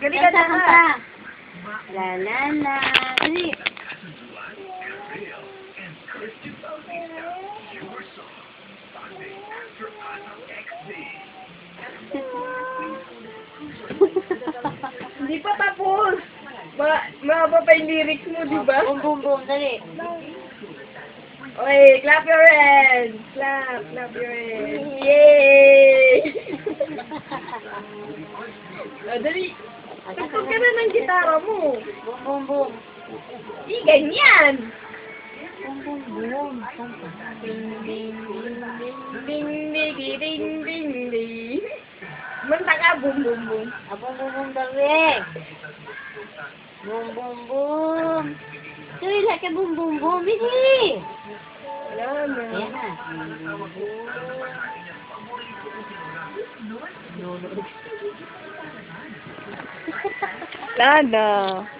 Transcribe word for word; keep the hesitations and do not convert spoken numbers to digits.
Dali ka na ka. La la la. Dali. Hindi pa tapos. Ma mahaba pa yung lyrics mo, di ba? Boom, boom, boom. Dali. Okay, clap your hands. Clap, clap your hands. Yay! Ah, dali. Tugtog ka na ng gitara mo. Boom, boom, boom. Di ganyan. Boom, boom, boom. Ding, ding, ding, ding, ding, ding, ding, ding, ding. Manta ka, boom, boom, boom. Ah, boom, boom, boom. Dali. Boom, boom, boom. Dali, lahat ka boom, boom, boom. Bili. Wala na. Ayan na. Boom, boom, boom. Wala na.